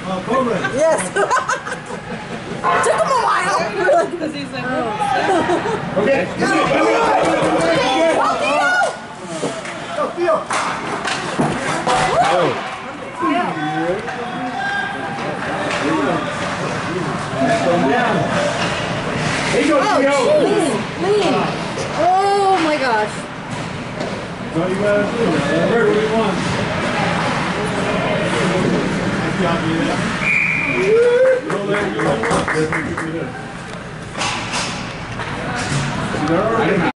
Yes. Took him a while. Because he's like, Okay. Go, Theo. Here you go, Theo. lean. Oh my gosh. That's all you gotta do. What do you want? Don't let you